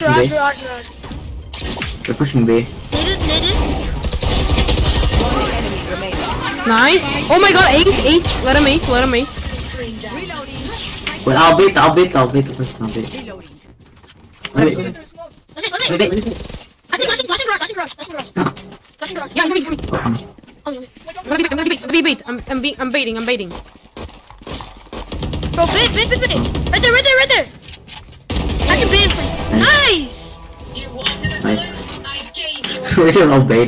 Roger. They're pushing B. Needed. Nice. Oh my god, ace. Let him ace. Wait, I'll beat the first time. Wait. I think rush. Yeah, it's me. I'm gonna bait. I'm baiting. Bro, bait. Right there. I can bait him for you. Nice! We're just all bait.